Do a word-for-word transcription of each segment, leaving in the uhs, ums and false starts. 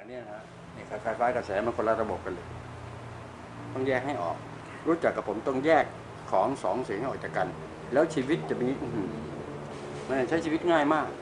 อันนี้นะนี่ไฟฟ้ากระแสมันคนละระบบกันเลยต้องแยกให้ออกรู้จักกับผมต้องแยกของสองสิ่งให้ออกจากกันแล้วชีวิตจะมีมันใช้ชีวิตง่ายมาก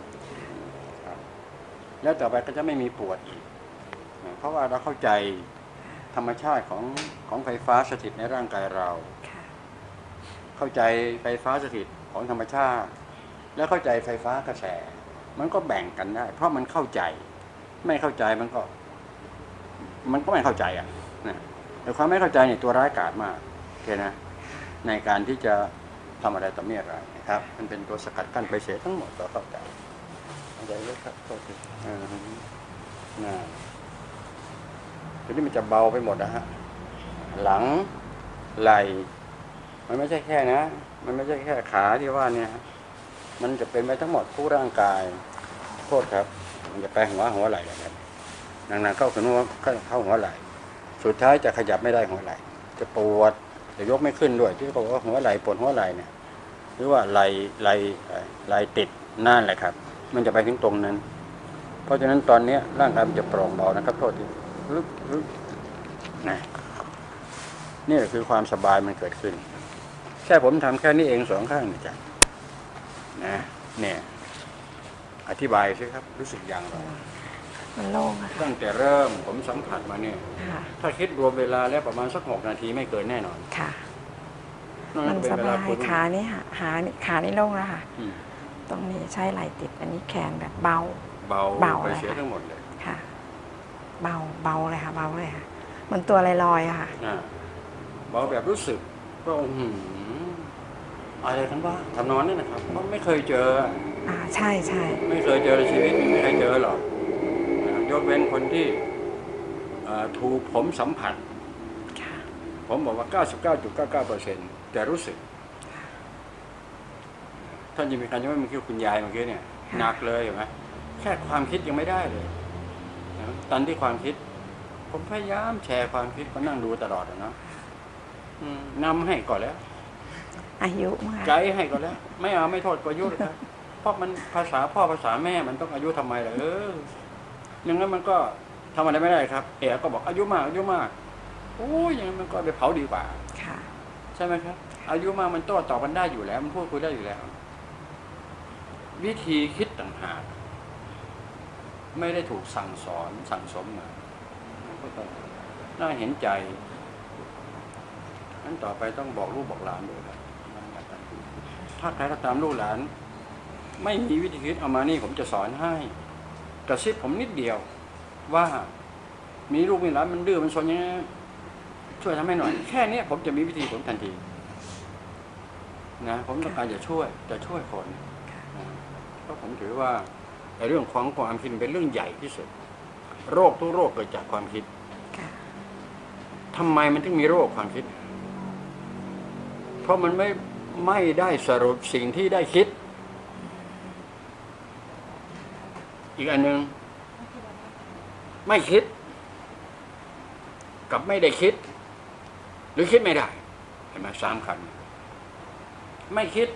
แล้วต่อไปก็จะไม่มีปวดอีกเพราะว่าเราเข้าใจธรรมชาติของของไฟฟ้าสถิตในร่างกายเราเข้าใจไฟฟ้าสถิตของธรรมชาติแล้วเข้าใจไฟฟ้ากระแสมันก็แบ่งกันได้เพราะมันเข้าใจไม่เข้าใจมันก็มันก็ไม่เข้าใจอ่ะนะแต่ความไม่เข้าใจเนี่ยตัวร้ายกาจมากโอเคนะในการที่จะทำอะไรต่อเมื่อไรนะครับมันเป็นตัวสกัดกั้นไปเสียทั้งหมดต่อเข้าใจเข้าใจเลยครับโทษทีอ่านะทีนี้มันจะเบาไปหมดนะฮะหลังไหล่มันไม่ใช่แค่นะมันไม่ใช่แค่ขาที่ว่าเนี่ยมันจะเป็นไปทั้งหมดทุกร่างกายโทษครับมันจะไปหัวหัวไหล่อะไรแบบนานๆเข้าถึงหัวเข้าหัวไหล่สุดท้ายจะขยับไม่ได้หัวไหล่จะปวดจะยกไม่ขึ้นด้วยที่เขาบอกว่าหัวไหล่ปวดหัวไหล่เนี่ยหรือว่าไหล่ไหล่ไหล่ติดนั่นแหละครับมันจะไปถึงตรงนั้นเพราะฉะนั้นตอนนี้ร่างกายมันจะโปร่งเบานะครับโทษทีลึกลึกนะนี่แหละคือความสบายมันเกิดขึ้นแค่ผมทำแค่นี้เองสองข้างนี่จ้ะนะเนี่ยอธิบายสิครับรู้สึกอย่างไรมันโล่งอะตั้งแต่เริ่มผมสัมผัสมาเนี่ยถ้าคิดรวมเวลาแล้วประมาณสักหกนาทีไม่เกินแน่นอนค่ะมันสบายขานี่หาหาขานี่โล่งแล้วค่ะตรงนี้ใช้ไหล่ติดอันนี้แขนแบบเบาเบาเบาไปเสียทั้งหมดเลยค่ะเบาเบาเลยค่ะเบาเลยค่ะมันตัวลอยๆอะค่ะเบาแบบรู้สึกก็หืมอะไรกันบ้างทำนอนนี่นะครับเพราะไม่เคยเจออ่าใช่ใช่ไม่เคยเจอในชีวิตไม่เคยเจอหรอกยกเว้นคนที่ถูกผมสัมผัสผมบอกว่า เก้าสิบเก้าจุดเก้าเก้าเปอร์เซ็นต์ แต่รู้สึกท่านยังมีการยังไม่มีคิวคุณยายเมื่อกี้เนี่ยหนักเลยเห็นไหมแค่ความคิดยังไม่ได้เลยตอนที่ความคิดผมพยายามแชร์ความคิดมานั่งดูตลอดนะนำให้ก่อนแล้วอายุมากไกด์ให้ก่อนแล้วไม่เอาไม่โทษก็อายุเลยครับเพราะมันภาษาพ่อภาษาแม่มันต้องอายุทำไมล่ะเอออย่างนั้นมันก็ทำอะไรไม่ได้ครับเอ๋ก็บอกอายุมากอายุมากโอ้ยอย่างนั้นมันก็ไปเผาดีกว่าค่ะใช่ไหมครับอายุมากมันโต้ตอบกันได้อยู่แล้วมันพูดคุยได้อยู่แล้ววิธีคิดต่างหากไม่ได้ถูกสั่งสอนสั่งสมมาน่าเห็นใจนั้นต่อไปต้องบอกลูกบอกหลานด้วยครับถ้าใครก็ตามลูกหลานไม่มีวิธีคิดเอามานี่ผมจะสอนให้กระซิบผมนิดเดียวว่ามีลูกมีหลานมันดื้อมันซนอย่างนี้ช่วยทำให้หน่อยแค่นี้ผมจะมีวิธีผมทันทีนะผมต้องการจะช่วยจะช่วยคนเพราะผมถือว่าเรื่องของความคิดเป็นเรื่องใหญ่ที่สุดโรคทุกโรคเกิดจากความคิดทำไมมันถึงมีโรคความคิดเพราะมันไม่ไม่ได้สรุปสิ่งที่ได้คิดอีกอันหนึ่งไม่คิดกับไม่ได้คิดหรือคิดไม่ได้เห็นไหมสามคำไม่คิด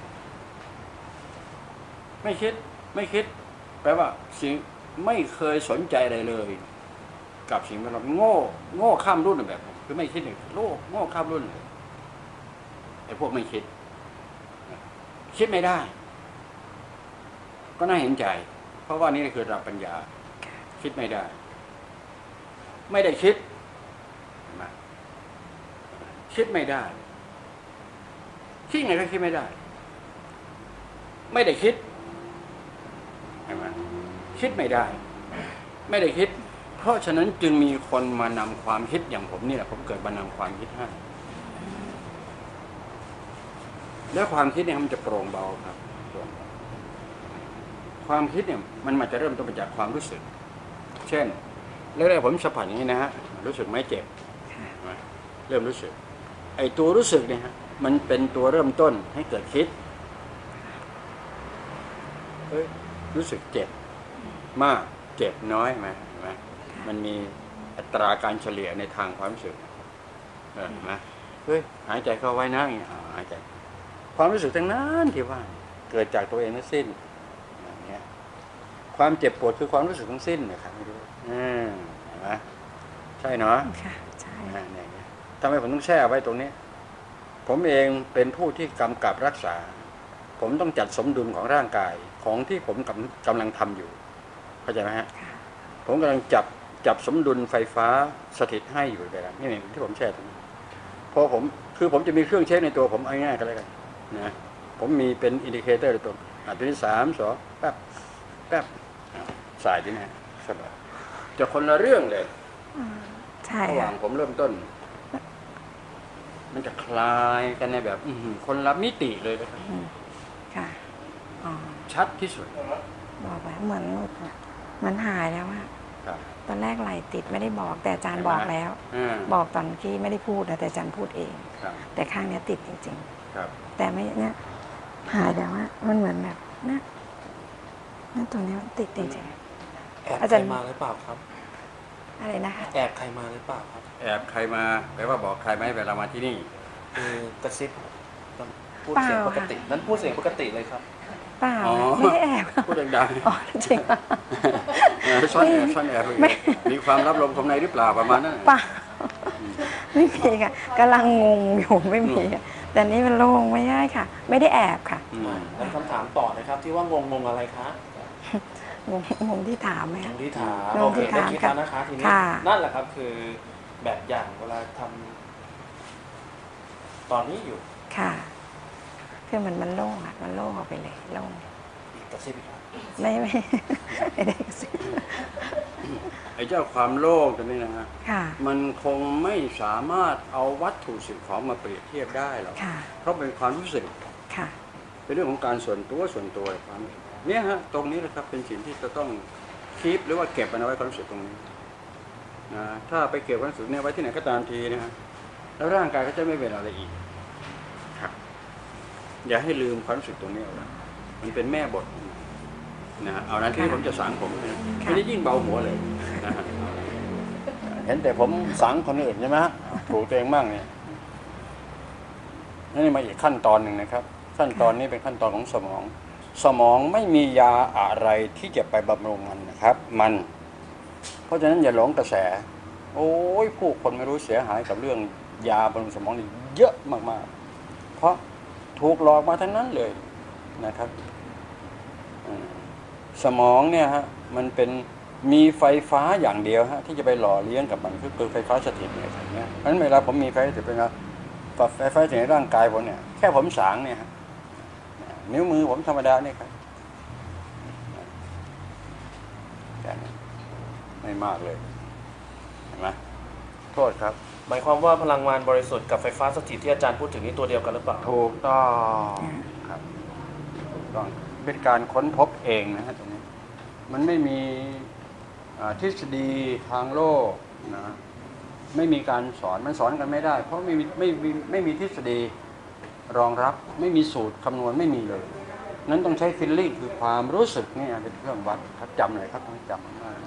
ไม่คิดไม่คิดแปลว่าสิ่งไม่เคยสนใจอะไรเลยกับสิ่งที่เราโง่โง่ข้ามรุ่นแบบคือไม่คิดเลยโลกโง่ข้ามรุ่นเลยไอ้พวกไม่คิดคิดไม่ได้ก็น่าเห็นใจเพราะว่านี่คือระดับปัญญาคิดไม่ได้ไม่ได้คิดคิดไม่ได้คิดไงก็คิดไม่ได้ไม่ได้คิดเห็นไหมคิดไม่ได้ไม่ได้คิดเพราะฉะนั้นจึงมีคนมานำความคิดอย่างผมนี่แหละผมเกิดมานำความคิดให้แล้วความคิดเนี่ยมันจะโปร่งเบาครับความคิดเนี่ยมันมาจะเริ่มต้นมาจากความรู้สึกเช่นแรกๆผมสัมผัสอย่างนี้นะฮะรู้สึกไม่เจ็บเริ่มรู้สึกไอ้ตัวรู้สึกเนี่ยฮะมันเป็นตัวเริ่มต้นให้เกิดคิดเฮ้ยรู้สึกเจ็บมากเจ็บน้อยไหมไหมมันมีอัตราการเฉลี่ยในทางความรู้สึกเออนะเฮ้ยหายใจเข้าไว้นะอย่างเงี้ยหายใจความรู้สึกทั้งนั้นที่ว่าเกิดจากตัวเองทั้งสิ้นอย่างเงี้ยความเจ็บปวดคือความรู้สึกทั้งสิ้นนะครับไม่รู้อืมเห็นไหมใช่เนาะค่ะใช่เนี่ยทำไมผมต้องแช่ไว้ตรงนี้ผมเองเป็นผู้ที่กำกับรักษาผมต้องจัดสมดุลของร่างกายของที่ผมกำกำลังทำอยู่เข้าใจไหมฮะผมกำลังจับจับสมดุลไฟฟ้าสถิตให้อยู่ไปแล้วนี่ที่ผมแช่ตรงนี้พอผมคือผมจะมีเครื่องเช็คในตัวผมเอาง่ายๆก็แล้วกันนะผมมีเป็นอินดิเคเตอร์ในตัวอ่ะตัวนี้สามสองแป๊บแป๊บสายที่นี่สบายจะคนละเรื่องเลยใช่ระหว่างผมเริ่มต้นมันจะคลายกันในแบบคนละมิติเลยนะครับค่ะชัดที่สุดบอกแล้วเหมือนมันหายแล้วอะตอนแรกไหลติดไม่ได้บอกแต่อาจารย์บอกแล้วบอกตอนที่ไม่ได้พูดนะแต่อาจารย์พูดเองแต่ข้างนี้ติดจริงๆแต่ไม่เนี่ยหายแล้วอะมันเหมือนแบบนะนั่นตัวนี้มันติดจริงๆแอบใครมาหรือเปล่าครับอะไรนะคะแอบใครมาหรือเปล่าครับแอบใครมาแปลว่าบอกใครไหมเวลามาที่นี่คือกระซิบพูดเสียงปกตินั้นพูดเสียงปกติเลยครับเปล่าไม่ได้แอบพูดดังๆอ๋อจริงซ่อนแอบซ่อนแอบมีความรับลมคมในหรือเปล่าประมาณนั้นเปล่าไม่มีค่ะกำลังงงอยู่ไม่มีแต่นี้มันโล่งไม่ได้ค่ะ ไม่ได้แอบค่ะแล้วคำถามต่อนะครับที่ว่างงงงอะไรคะงงงงที่ถามไหมงงที่ถามโอเคได้คิดแล้วนะคะทีนี้นั่นแหละครับคือแบบอย่างเวลาทำตอนนี้อยู่ค่ะคือมันมันโล่งอ่ะมันโล่งออกไปเลยโล่งกระซิบอีกครับไม่ไม่ไม่ได้กระซิบไอ้เจ้าความโล่งตัวนี้นะฮะมันคงไม่สามารถเอาวัตถุสิ่งของมาเปรียบเทียบได้หรอกเพราะเป็นความรู้สึกเป็นเรื่องของการส่วนตัวส่วนตัวความเนี่ยฮะตรงนี้นะครับเป็นสิ่งที่จะต้องคีปหรือว่าเก็บมันเอาไว้ความรู้สึกตรงนี้นะถ้าไปเก็บความรู้สึกเนี่ยไว้ที่ไหนก็ตามทีนะฮะแล้วร่างกายก็จะไม่เป็นอะไรอีกครับอย่าให้ลืมความรู้สึกตรงนี้เอาไว้มันเป็นแม่บทนะเอานั้นที่ผมจะสังผมไม่ได้ยิ่งเบาหัวเลยนะฮะเห็นแต่ผมสังคนอื่นใช่ไหมฮะถูกตัวเองบ้างเนี่ยนี่มาอีกขั้นตอนหนึ่งนะครับขั้นตอนนี้เป็นขั้นตอนของสมองสมองไม่มียาอะไรที่จะไปบำรุงมันนะครับมันเพราะฉะนั้นอย่าหลงกระแสโอ้ยผู้คนไม่รู้เสียหายกับเรื่องยาบำรุงสมองนี่เยอะมากๆเพราะถูกหลอกมาทั้งนั้นเลยนะครับสมองเนี่ยฮะมันเป็นมีไฟฟ้าอย่างเดียวฮะที่จะไปหล่อเลี้ยงกับมันคือไฟฟ้าสถิตเนี่ยอย่างเงี้ยเพราะฉะนั้นเวลาผมมีไฟสถิตเป็นไงไฟฟ้าสถิตในร่างกายผมเนี่ยแค่ผมสางเนี่ยฮะนิ้วมือผมธรรมดาเนี่ยครับแค่นี้ไม่มากเลยเห็นไหมโทษครับหมายความว่าพลังงานบริสุทธิ์กับไฟฟ้าสถิตที่อาจารย์พูดถึงนี่ตัวเดียวกันหรือเปล่าถูกต้องครับถูกต้องเป็นการค้นพบเองนะฮะตรงนี้มันไม่มีทฤษฎีทางโลกนะไม่มีการสอนมันสอนกันไม่ได้เพราะไม่มีไม่มีไม่มีทฤษฎีรองรับไม่มีสูตรคำนวณไม่มีเลยนั้นต้องใช้ฟีลลิ่งคือความรู้สึกนี่เป็นเครื่องวัดครับจำหน่อยครับต้องจำมาก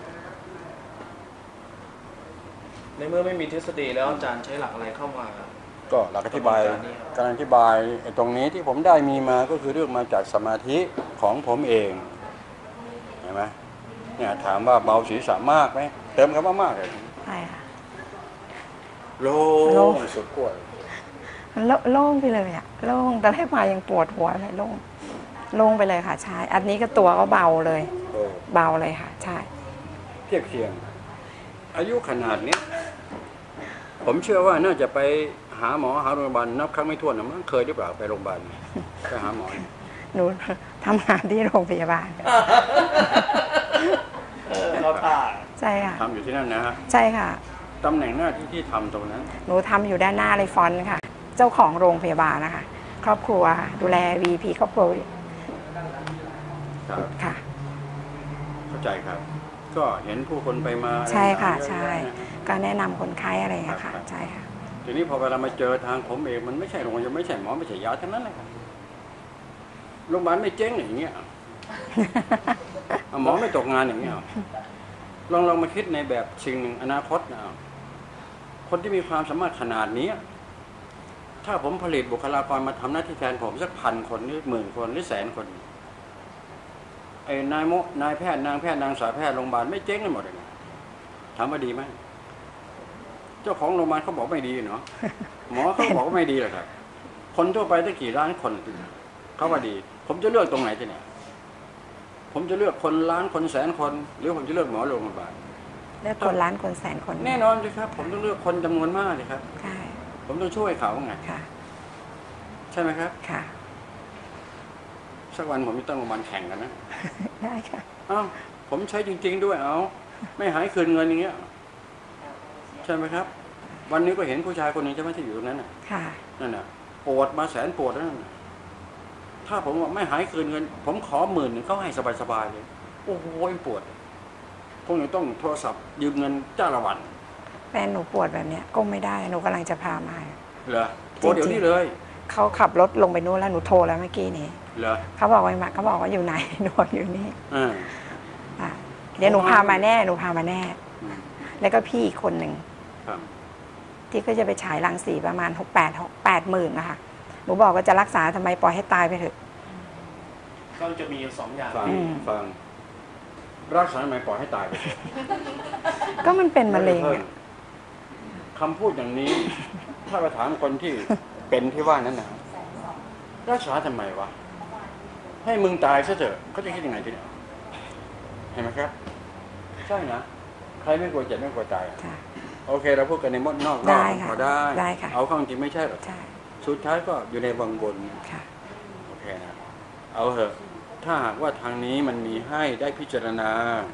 ในเมื่อไม่มีทฤษฎีแล้วอาจารย์ใช้หลักอะไรเข้ามาก็หลักอธิบายการอธิบายตรงนี้ที่ผมได้มีมาก็คือเรื่องมาจากสมาธิของผมเองเห็นไหมเนี่ยถามว่าเบาศีรษะมากไหมเติมคำว่ามากเลยใช่ค่ะโล่งสุดขั้วโล่งไปเลยอะโล่งแต่แรกมายังปวดหัวเลยโล่งโล่งไปเลยค่ะใช่อันนี้ก็ตัวก็เบาเลยเบาเลยค่ะใช่เทียบเคียงอายุขนาดนี้ผมเชื่อว่าน่าจะไปหาหมอหาโรงพยาบาลนับครั้งไม่ถ้วนนะมั้งเคยหรือเปล่าไปโรงพยาบาลไปหาหมอหนูทำงานที่โรงพยาบาลเขาท่าใช่ค่ะทำอยู่ที่นั่นนะฮะใช่ค่ะตำแหน่งหน้าที่ที่ทำตรงนั้นหนูทำอยู่ด้านหน้าเลยฟอนต์ค่ะเจ้าของโรงพยาบาลนะคะครอบครัวดูแล วี พี ครอบครัวค่ะเข้าใจครับก็เห็นผู้คนไปมาใช่ค่ะใช่ก็แนะนำคนไข้อะไรอย่างเงี้ยค่ะใช่ค่ะทีนี้พอเวลามาเจอทางผมเองมันไม่ใช่โรงพยาบาลไม่ใช่หมอไม่ใช่ยาทั้งนั้นเลยครับโรงพยาบาลไม่เจ๊งอย่างเงี้ยหมอไม่ตกงานอย่างเงี้ยลองลองมาคิดในแบบสิ่งหนึ่งอนาคตนะคนที่มีความสามารถขนาดนี้ถ้าผมผลิตบุคลากรมาทำหน้าที่แทนผมสักพันคนหรือหมื่นคนหรือแสนคนไอ้นายมนายแพทย์นางแพทย์นางสาวแพทย์โรงพยาบาลไม่เจ๊งกันหมดเลยถามว่าดีไหมเจ้าของโรงพยาบาลเขาบอกไม่ดีเนาะหมอเขาบอกว่าไม่ดีหรอกครับคนทั่วไปตั้งกี่ล้านคนเขาว่าดีผมจะเลือกตรงไหนทีเนี่ยผมจะเลือกคนล้านคนแสนคนหรือผมจะเลือกหมอโรงพยาบาลเลือกคนล้านคนแสนคนแน่นอนเลยครับผมต้องเลือกคนจำนวนมากเลยครับใช่ผมต้องช่วยเขาไงค่ะใช่ไหมครับค่ะสักวันผมจะต้องมาแข่งกันนะได้ค่ะอ้าวผมใช้จริงๆด้วยเอาไม่หายคืนเงินอย่างเงี้ยใช่ไหมครับวันนี้ก็เห็นผู้ชายคนหนึ่งใช่ไหมที่อยู่ตรงนั้นน่ะนั่นน่ะปวดมาแสนปวดนั่นถ้าผมว่าไม่หายคืนเงินผมขอหมื่นเขาให้สบายๆเลยโอ้โหปวดคงจะต้องโทรศัพท์ยืมเงินจ้าละวันแฟนหนูปวดแบบเนี้ยก้มไม่ได้หนูกำลังจะพามาเหรอโทรเดี๋ยวนี้เลยเขาขับรถลงไปนู้นแล้วหนูโทรแล้วเมื่อกี้นี้เหรอเขาบอกว่ามาเขาบอกว่าอยู่ไหนหนูอยู่นี่อ่าเดี๋ยวหนูพามาแน่หนูพามาแน่แล้วก็พี่อีกคนหนึ่งที่ก็จะไปฉายรังสีประมาณหกแปดหกแปดหมื่นนะคะหนูบอกว่าจะรักษาทำไมปล่อยให้ตายไปเถอะก็จะมีสองอย่างฟังฟังรักษาทำไมปล่อยให้ตายไปก็มันเป็นมะเร็งคำพูดอย่างนี้ถ้าไปถามคนที่เป็นที่ว่านั้นนะรักษาทำไมวะให้มึงตายซะเถอะเขาจะคิดยังไงทีนี้เห็นไหมครับใช่นะใครไม่กลัวเจ็บไม่กลัวตายโอเคเราพูดกันในมดนอกรอบพอได้เอาเข้าจริงไม่ใช่หรอกสุดท้ายก็อยู่ในวังวนโอเคนะเอาเถอะถ้าหากว่าทางนี้มันมีให้ได้พิจารณา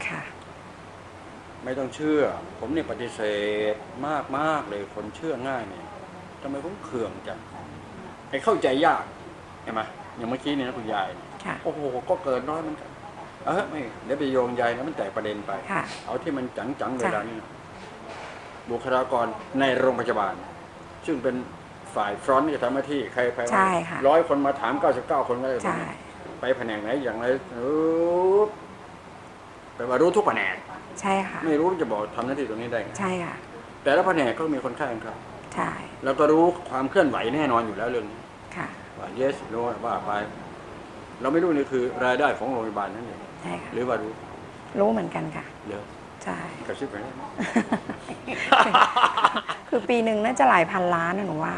ไม่ต้องเชื่อผมเนี่ยปฏิเสธมากมากเลยคนเชื่อง่ายเนี่ยทำไมผมเคืองจังไอ้เข้าใจยากเห็นไหมอย่างเมื่อกี้เนี่ยนะคุณยายโอ้โหก็เกินน้อยมันกันเออไม่เดี๋ยวไปโยงใยแล้วมันแตกประเด็นไปเอาที่มันจังๆเวลานี้บุคลากรในโรงพยาบาลซึ่งเป็นฝ่ายฟรอนต์ที่ทำหน้าที่ใครไปร้อยคนมาถามเก้าสิบเก้าคนก็ได้ไปแผนกไหนอย่างไรรู้ไปมารู้ทุกแผนกใช่ค่ะไม่รู้จะบอกทำหน้าที่ตรงนี้ได้ไงใช่ค่ะแต่ละแผนกก็มีคนไข้ของเขาใช่แล้วก็รู้ความเคลื่อนไหวแน่นอนอยู่แล้วเรื่องนี้ค่ะว่า yes no ว่าไปเราไม่รู้นี่คือรายได้ของโรงพยาบาลนั่นเองใช่ค่ะหรือว่ารู้รู้เหมือนกันค่ะเยอะใช่กระซิบไปนะคือปีหนึ่งน่าจะหลายพันล้านนะหนูว่า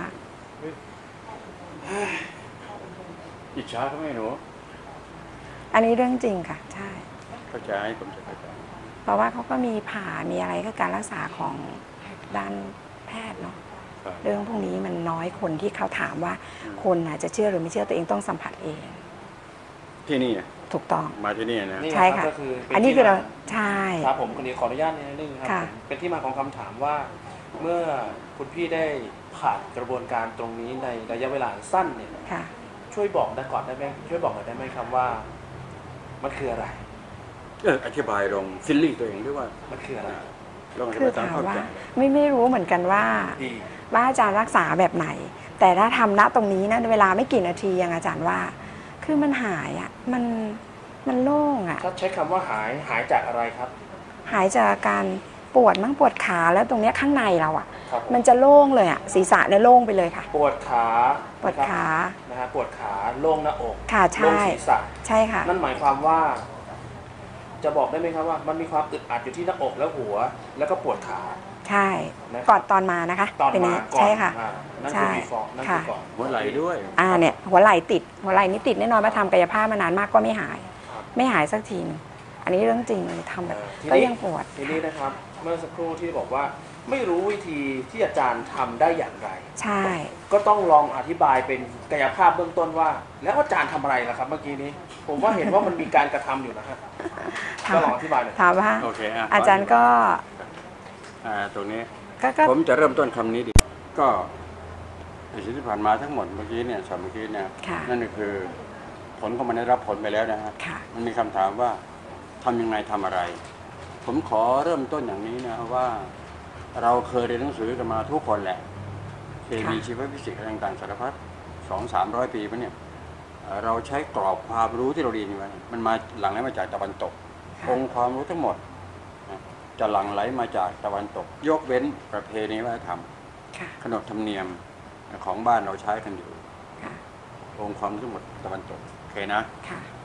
อิจฉาเขาไม่หนูอันนี้เรื่องจริงค่ะใช่เข้าใจผมจะเข้าใจเพราะว่าเขาก็มีผ่ามีอะไรก็การรักษาของด้านแพทย์เนาะเรื่องพวกนี้มันน้อยคนที่เขาถามว่าคนอาจจะเชื่อหรือไม่เชื่อตัวเองต้องสัมผัสเองที่นี่ถูกต้องมาที่นี่นะใช่ค่ะอันนี้คือเราใช่ครับผมคนนี้ขออนุญาตนิดนึงครับเป็นที่มาของคำถามว่าเมื่อคุณพี่ได้ผ่านกระบวนการตรงนี้ในระยะเวลาสั้นเนี่ยช่วยบอกได้ก่อนได้ไหมช่วยบอกหน่อยได้ไหมครับว่ามันคืออะไรเอออธิบายลงฟิลลิ่งตัวเองด้วยว่ามันคืออะไรคือถามว่าไม่ไม่รู้เหมือนกันว่าว่าอาจารย์รักษาแบบไหนแต่ถ้าทำณตรงนี้นะเวลาไม่กี่นาทีอย่างอาจารย์ว่าคือมันหายอ่ะมันมันโล่งอ่ะถ้าใช้คำว่าหายหายจากอะไรครับหายจากการปวดมั่งปวดขาแล้วตรงนี้ข้างในเราอ่ะมันจะโล่งเลยอ่ะศีรษะเนี่ยโล่งไปเลยค่ะปวดขาปวดขานะฮะปวดขาโล่งหน้าอกค่ะใช่ศีรษะใช่ค่ะนั่นหมายความว่าจะบอกได้ไหมครับว่ามันมีความอึดอัดอยู่ที่หน้าอกแล้วหัวแล้วก็ปวดขาใช่ก่อนตอนมานะคะตอนมาใช่ค่ะนั่นคือมีฟองนั่นคือก่อนหัวไหล่ด้วยอ่าเนี่ยหัวไหล่ติดหัวไหล่นี่ติดแน่นอนมาทำกายภาพมานานมากก็ไม่หายไม่หายสักทีนึงอันนี้เรื่องจริงเลยทำแบบก็ยังปวดทีนี้นะครับเมื่อสักครู่ที่บอกว่าไม่รู้วิธีที่อาจารย์ทำได้อย่างไรใช่ก็ต้องลองอธิบายเป็นกายภาพเบื้องต้นว่าแล้วอาจารย์ทำอะไรล่ะครับเมื่อกี้นี้ผมว่าเห็นว่ามันมีการกระทำอยู่นะฮะก็ลองอธิบายหน่อยถามว่าอาจารย์ก็อ่าตรงนี้ผมจะเริ่มต้นคำนี้ดีก็สิ่งที่ผ่านมาทั้งหมดเมื่อกี้เนี่ยสามเมื่อกี้เนี่ยนั่นก็คือผลของมันได้รับผลไปแล้วนะฮะมันมีคำถามว่าทำยังไงทำอะไรผมขอเริ่มต้นอย่างนี้นะว่าเราเคยเรียนหนังสือกันมาทุกคนแหละเคมีชีวฟิสิกส์ต่างๆสารพัดสองสามร้อยปีมาเนี่ยเราใช้กรอบความรู้ที่เราเรียนมามันมาหลั่งไหลมาจากตะวันตกองค์ความรู้ทั้งหมดจะหลั่งไหลมาจากตะวันตกยกเว้นประเพณีวัฒนธรรมขนบธรรมเนียมของบ้านเราใช้กันอยู่องค์ความรู้ทั้งหมดตะวันตกโอเคนะ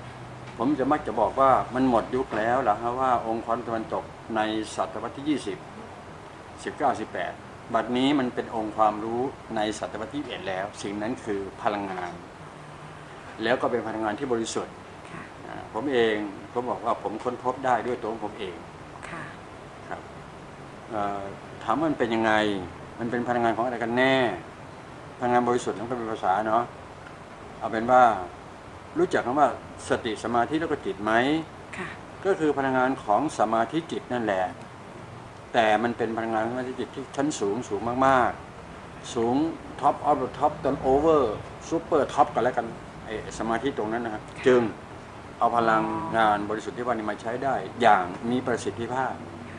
ผมจะมักจะบอกว่ามันหมดยุคแล้วล่ะฮะว่าองค์ความตะวันตกในศตวรรษที่ยี่สิบ สิบเก้า สิบแปดบัดนี้มันเป็นองค์ความรู้ในศตวรรษที่ยี่สิบเอ็ดแล้วสิ่งนั้นคือพลังงานแล้วก็เป็นพลังงานที่บริสุทธิ์ผมเองก็บอกว่าผมค้นพบได้ด้วยตัวของผมเองครับถามว่ามันเป็นยังไงมันเป็นพลังงานของอะไรกันแน่พลังงานบริสุทธิ์นั้นก็เป็นภาษาเนาะเอาเป็นว่ารู้จักคำว่าสติสมาธิแล้วก็จิตไหมก็คือพลังงานของสมาธิจิตนั่นแหละแต่มันเป็นพลังงานสมาธิจิตที่ชั้นสูงสูงมากๆสูงท็อปออฟท็อปจนโอเวอร์ซูเปอร์ท็อปกันแล้วกันไอ้สมาธิตรงนั้นนะครับจึงเอาพลังงานบริสุทธิ์ที่ว่านี้มาใช้ได้อย่างมีประสิทธิภาพ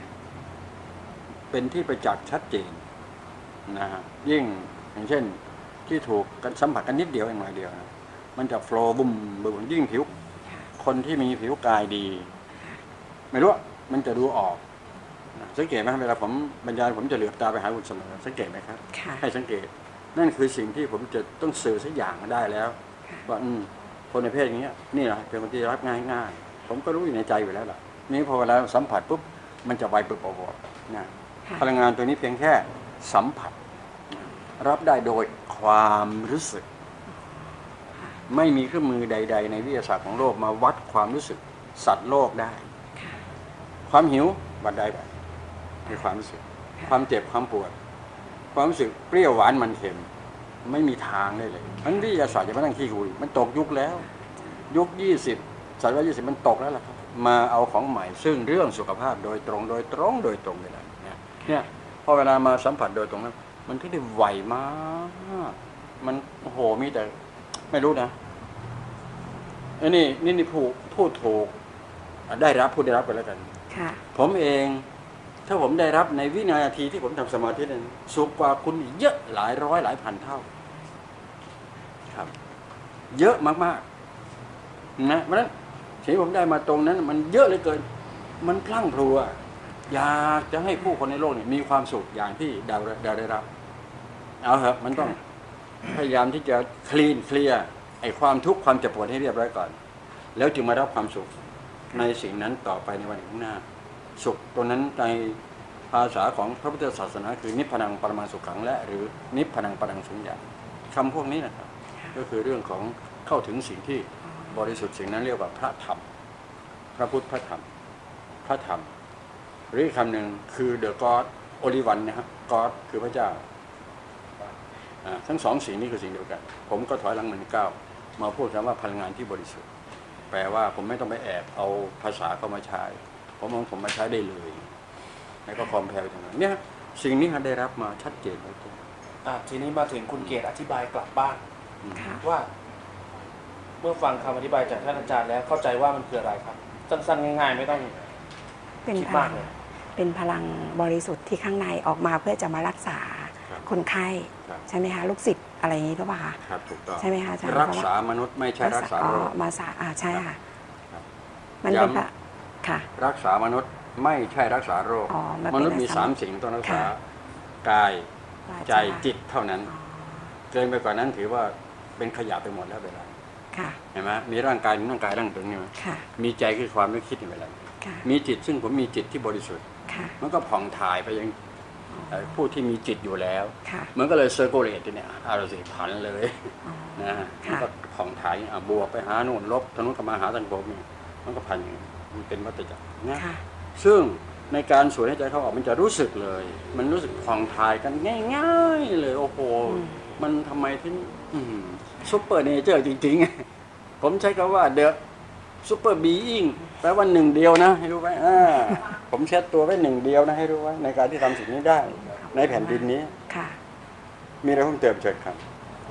เป็นที่ประจักษ์ชัดเจนนะฮะยิ่งอย่างเช่นที่ถูกกันสัมผัสกันนิดเดียวเองหน่อยเดียวนะมันจะโฟล์บุ้มบุ้มยิ่งผิวคนที่มีผิวกายดีไม่รู้มันจะดูออกสังเกตไหมเวลาผมบรรยายผมจะเหลือบตาไปหาคุณเสมอสังเกตไหมครับให้สังเกตนั่นคือสิ่งที่ผมจะต้องสื่อสักอย่างได้แล้วว่าอืมคนในเพศอย่างนี้นี่แหละเป็นคนที่รับง่ายง่ายผมก็รู้อยู่ในใจอยู่แล้วล่ะนี่พอเวลาสัมผัสปุ๊บมันจะไวปุ๊บออกนะพลังงานตัวนี้เพียงแค่สัมผัสรับได้โดยความรู้สึกไม่มีเครื่องมือใดๆในวิทยาศาสตร์ของโลกมาวัดความรู้สึกสัตว์โลกได้ความหิววัดได้แบบมีความรู้สึกความเจ็บความปวดความรู้สึกเปรี้ยวหวานมันเค็มไม่มีทางได้เลยมันวิทยาศาสตร์จะมานั่งขี้คุยมันตกยุคแล้วยุคยี่สิบศตวรรษยี่สิบมันตกแล้วล่ะครับมาเอาของใหม่ซึ่งเรื่องสุขภาพโดยตรงโดยตรงโดยตรงเลยนะเนี่ยพอเวลามาสัมผัสโดยตรงนั้นมันก็ได้ไวมากมันโอ้โหมีแต่ไม่รู้นะอันนี้นี่นี่ผู้ผู้ถูกได้รับผู้ได้รับไปแล้วกันผมเองถ้าผมได้รับในวินาทีที่ผมทำสมาธินั้นสูงกว่าคุณเยอะหลายร้อยหลายพันเท่าครับเยอะมากๆนะเพราะฉะนั้นที่ผมได้มาตรงนั้นมันเยอะเหลือเกินมันพลั่งพลูอยากจะให้ผู้คนในโลกนี้มีความสุขอย่างที่ดาวดาวได้รับเอาเถอะมันต้องพยายามที่จะคลีนเคลียร์ไอ้ความทุกข์ความเจ็บปวดให้เรียบร้อยก่อนแล้วจึงมารับความสุขในสิ่งนั้นต่อไปในวันข้างหน้าสุขตัวนั้นในภาษาของพระพุทธศาสนาคือนิพพานังปรมาสุขขังและหรือนิพพานังปรังสุญญาคำพวกนี้นะครับก็คือเรื่องของเข้าถึงสิ่งที่บริสุทธิ์สิ่งนั้นเรียกว่าพระธรรมพระพุทธพระธรรมพระธรรมหรือคำหนึ่งคือ the God only one นะครับ God คือพระเจ้าทั้งสองสิ่งนี้คือสิ่งเดียวกันผมก็ถอยหลังหนึ่งก้าวมาพูดคำว่าพลังงานที่บริสุทธิ์แปลว่าผมไม่ต้องไปแอบเอาภาษาเข้ามาใช้ผมมองผมมาใช้ได้เลยแล้วก็คอมเพลตรงนั้นเนี่ยสิ่งนี้ได้รับมาชัดเจนเลยทีนี้มาถึงคุณเกศอธิบายกลับบ้านว่าเมื่อฟังคำอธิบายจากท่านอาจารย์แล้วเข้าใจว่ามันคืออะไรครับสั้นๆง่ายๆไม่ต้องคิดมากเลยเป็นพลังบริสุทธิ์ที่ข้างในออกมาเพื่อจะมารักษาคนไข้ใช่ไหมคะลูกศิษย์อะไรอย่างนี้หรือเปล่าคะครับถูกต้องใช่ไหมคะอาจารย์รักษามนุษย์ไม่ใช่รักษาโรคมาสาอ่าใช่ค่ะมันเป็นค่ะรักษามนุษย์ไม่ใช่รักษาโรคมนุษย์มีสามสิ่งต้องรักษากายใจจิตเท่านั้นเกินไปกว่านั้นถือว่าเป็นขยะไปหมดแล้วเวลาเห็นไหมมีร่างกายร่างกายร่างตรงนี้มีใจคือความนึกคิดในเวลามีจิตซึ่งผมมีจิตที่บริสุทธิ์มันก็ผ่องถ่ายไปยังผู้ที่มีจิตอยู่แล้วมันก็เลยเซอร์โคเลตเนี่ยอาราสีผันเลยนะมันก็ผ่องถ่ายบวกไปหาโน่นลบทนุกับมาหาสังคมมันก็พันอย่างนี้มันเป็นวัฏจักรนะซึ่งในการสูดหายใจเข้าออกมันจะรู้สึกเลยมันรู้สึกผ่องถ่ายกันง่ายๆเลยโอ้โหมันทำไมที่ซุปเปอร์เนเจอร์จริงๆผมใช้คำว่าเดอะซุปเปอร์บีอิงแปลว่าหนึ่งเดียวนะให้รู้ไว้ผมเช็ดตัวไว้หนึ่งเดียวนะให้รู้ไว้ในการที่ทำสิ่งนี้ได้ในแผ่นดินนี้มีอะไรเพิ่มเติมเชิญครับ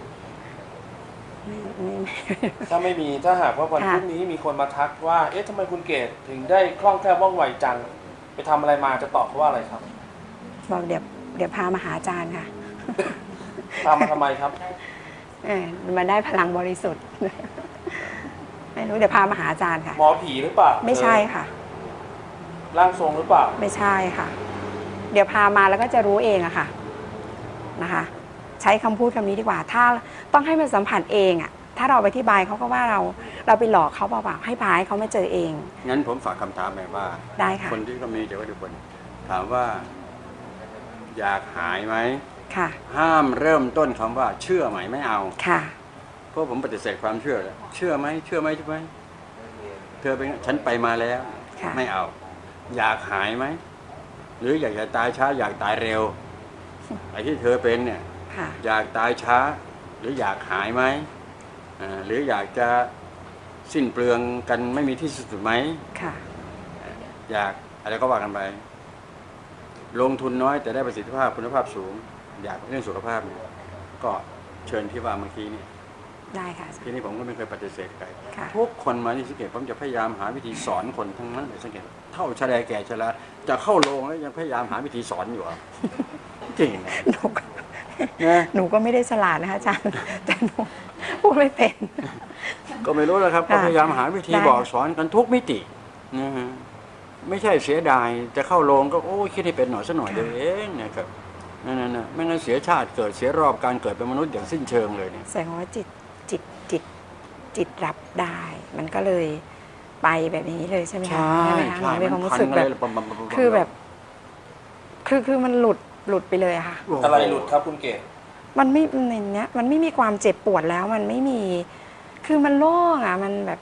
ถ้าไม่มีถ้าหากว่าวันพรุ่งนี้มีคนมาทักว่าเอ๊ะทำไมคุณเกศถึงได้คล่องแคล่วว่องไวจังไปทำอะไรมาจะตอบเขาว่าอะไรครับบอกเดี๋ยวเดี๋ยวพามาหาอาจารย์ค่ะพามาทำไมครับเออมาได้พลังบริสุทธิ์ไม่รู้เดี๋ยวพามาหาอาจารย์ค่ะหมอผีหรือเปล่าไม่ใช่ค่ะร่างทรงหรือเปล่าไม่ใช่ค่ะเดี๋ยวพามาแล้วก็จะรู้เองอะค่ะนะคะใช้คำพูดคำนี้ดีกว่าถ้าต้องให้มันสัมผัสเองอะถ้าเราไปอธิบายเขาก็ว่าเราเราไปหลอกเขาเปล่าๆให้พาให้เขาไม่เจอเองงั้นผมฝากคำถามแบบว่าได้ค่ะคนที่ก็มีเดี๋ยวทุกคนถามว่า อยากหายไหมค่ะห้ามเริ่มต้นคำว่า เชื่อไหมไม่เอาค่ะเพราะผมปฏิเสธความเชื่อแล้วเชื่อไหมเชื่อไหมใช่ไหมเธอเป็นฉันไปมาแล้วค่ะไม่เอา อยากหายไหมหรืออยากจะตายช้า อยากตายเร็วไอ้ที่เธอเป็นเนี่ยค่ะอยากตายช้า หรืออยากหายไหมอ่าหรืออยากจะสิ้นเปลืองกันไม่มีที่สุดไหมค่ะอยากอะไรก็ว่ากันไป ลงทุนน้อยแต่ได้ประสิทธิภาพคุณภาพสูง อยากเรื่องสุขภาพเนี่ยก็เชิญที่ว่าเมื่อกี้นี่ได้ค่ะอาจารทีย์นี้ผมก็ไม่เคยปฏิเสธใครค่ะทุกคนมาที่สังเกตผมจะพยายามหาวิธีสอนคนทั้งนั้นเลยสังเกตเท่าชะแดแก่ชะลาจะเข้าโรงแล้วยังพยายามหาวิธีสอนอยู่อ่ะ จริงนะหนูก็หนูก็ไม่ได้ฉลาดนะคะอาจารย์ แต่หนูพูดไม่เป็นก็ไม่รู้แล้วครับก็ค่ะพยายามหาวิธีได้บอกสอนกันทุกมิตินะฮะไม่ใช่เสียดายจะเข้าโรงก็โอ้คิดให้เป็นหน่อยสักหน่อยเดียวเองนะครับนั่นน่ะไม่งั้นเสียชาติเกิดเสียรอบการเกิดเป็นมนุษย์อย่างสิ้นเชิงเลยเนี่ยแสดงว่าจิตจิตจิตจิตรับได้ มันก็เลยไปแบบนี้เลยใช่ไหมคะใช่ไหมคะใช่หนูมีความมันรู้พันสึกอะแบไรบปั๊มปั๊มปั๊มปั๊มคือแบบ คือคือมันหลุดหลุดไปเลยอะค่ะโโอะไรหลุดครับคุณเกศมันไม่ในเนี้ยมันไม่มีความเจ็บปวดแล้วมันไม่มี คือมันโล่งอ่ะ มันแบบ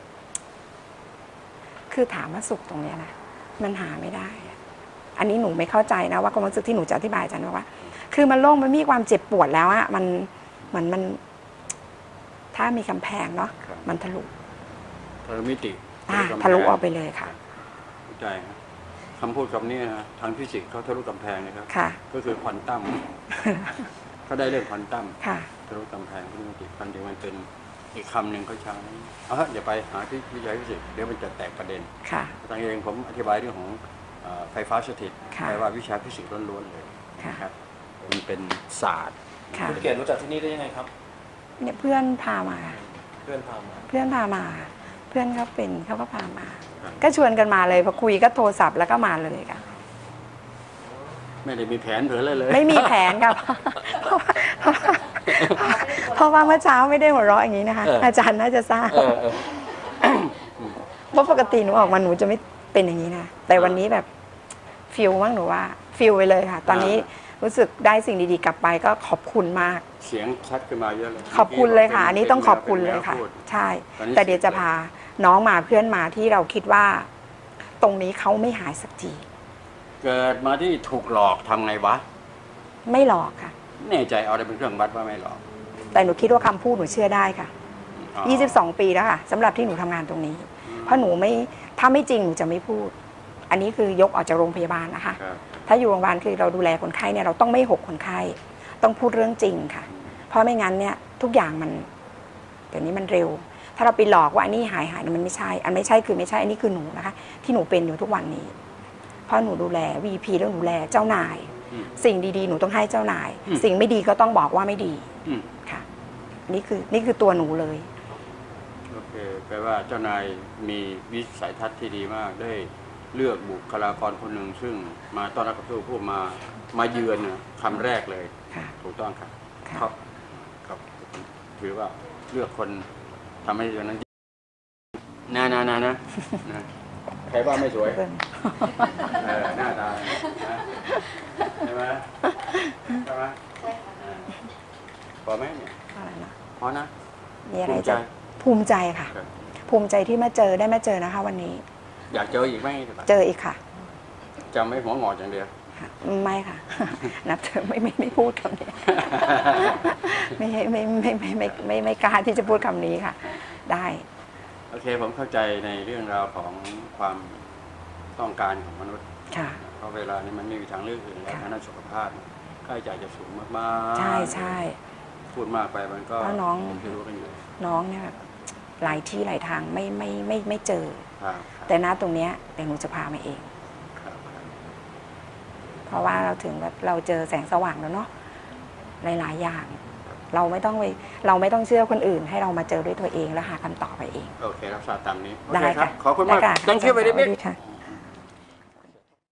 คือถามว่าสุขตรงเนี้ยนะมันหาไม่ได้อะอันนี้หนูไม่เข้าใจนะว่าความรู้สึกที่หนูจะอธิบายอาจารย์ว่า คือมันโล่งมันมีความเจ็บปวดแล้วอะมันเหมือนมัน ถ้ามีกำแพงเนาะครับมันทะลุทะลุมิติอ่ากำแพงทะลุออกไปเลยค่ะเข้าใจครับคำพูดคำนี้นะทางฟิสิกส์เขาทะลุกำแพงนะครับค่ะก็คือควอนตัมเขาได้เรื่องควอนตัมค่ะทะลุกำแพงทะลุมิติความจริงมันเป็นอีกคำหนึ่งเขาใช้เอาฮะอย่าไปหาที่วิจัยฟิสิกส์เดี๋ยวมันจะแตกประเด็นค่ะทางเองผมอธิบายเรื่องของเอ่อไฟฟ้าสถิตค่ะแปลว่าวิชาฟิสิกส์ล้วนๆเลยค่ะนะครับมันเป็นศาสตร์ค่ะคุณเกศรู้จักที่นี่ได้ยังไงครับเนี่ยเพื่อนพามาเพื่อนพามาเพื่อนพามา เพื่อนเขาเป็นเขาก็พามา ก็ชวนกันมาเลยพอคุยก็โทรศัพท์แล้วก็มาเลยค่ะไม่ได้มีแผนเผื่อเลยเลยไม่มีแผนค่ะ เพราะว่าเพราะว่าเมื่อเช้าไม่ได้หัวเราะอย่างนี้นะคะเออออาจารย์น่าจะทราบเออเออเพราะปกติหนูออกมาหนูจะไม่เป็นอย่างนี้นะแต่วันนี้แบบฟิลมั้งหนูว่าฟิลไปเลยค่ะ ตอนนี้รู้สึกได้สิ่งดีๆกลับไปก็ขอบคุณมากเสียงชัดขึ้นมาเยอะเลยขอบคุณเลยค่ะ อันนี้ต้องขอบคุณเลยค่ะป็นแนวพูดใช่ตอนนี้แต่เดี๋ยวจะพาน้องมาเพื่อนมาที่เราคิดว่า ตรงนี้เขาไม่หายสักทีเกิดมาที่ถูกหลอกทำไงวะไม่หลอกค่ะแน่ใจเอาอะไรเป็นเครื่องวัดว่าไม่หลอกแต่หนูคิดว่าคำพูดหนูเชื่อได้ค่ะอ๋อยี่สิบสองปีแล้วค่ะสำหรับที่หนูทำงานตรงนี้ เพราะหนูไม่ถ้าไม่จริงหนูจะไม่พูด อันนี้คือยกออกจากโรงพยาบาลนะคะครับถ้าอยู่โรงพยาบาลคือเราดูแลคนไข้เนี่ยเราต้องไม่หกคนไข้ ต้องพูดเรื่องจริงค่ะ เพราะไม่งั้นเนี่ยทุกอย่างมันเดี๋ยวนี้มันเร็ว ถ้าเราไปหลอกว่าอันนี้หายหายมันไม่ใช่ อันไม่ใช่คือไม่ใช่ อันนี้คือหนูนะคะ ที่หนูเป็นอยู่ทุกวันนี้ เพราะหนูดูแล วี พี แล้วหนูดูแลเจ้านายอืมสิ่งดีๆหนูต้องให้เจ้านายอืมสิ่งไม่ดีก็ต้องบอกว่าไม่ดีอืมค่ะ นี่คือนี่คือตัวหนูเลยโอเคแปลว่าเจ้านายมีวิสัยทัศน์ที่ดีมากได้เลือกบุคลากรคนหนึ่งซึ่งมาต้อนรับกับผู้ผู้มามาเยือนน่ะคำแรกเลยค่ะถูกต้องครับค่ะครับครับถือว่าเลือกคนทำให้เรื่องนั้นน่าน่าน่านะนะใครว่าไม่สวยเพื่อนเออหน้าตานะใช่ไหมใช่ไหมอ่าพอไหมเนี่ยอะไรนะพอนะมีอะไรภูมิใจจะภูมิใจค่ะครับภูมิใจที่มาเจอได้มาเจอนะคะ วันนี้อยากเจออีกไหมเจออีกค่ะจำไม่หัวงอกอย่างเดียวค่ะไม่ค่ะ นับเธอไม่ไม่ไม่พูดคำนี้ ไม่ไม่ไม่ไม่ไม่ไม่ไม่ไม่กล้าที่จะพูดคำนี้ค่ะ ได้โอเคผมเข้าใจในเรื่องราวของความต้องการของมนุษย์ค่ะเพราะเวลานี้มันไม่มีทางเลือกอื่นแล้วค่ะทางด้านสุขภาพค่าใช้จ่ายจะสูงมากๆใช่ใช่พูดมากไปมันก็เพราะน้องที่รู้กันอยู่น้องเนี่ยแบบหลายที่หลายทางไม่ไม่ไม่ไม่เจอครับแต่ณตรงเนี้ยเดี๋ยวหนูจะพามาเองครับครับเพราะว่าเราถึงแบบเราเจอแสงสว่างแล้วเนาะหลายๆอย่าง เราไม่ต้องไปเราไม่ต้องเชื่อคนอื่น ให้เรามาเจอด้วยตัวเองแล้วหาคำตอบไปเองโอเครับทราบตามนี้โอได้เคครัค่ะบขอบคุณมากได้ค่ะตั้งชื่อไปดิสวัสดีค่ะ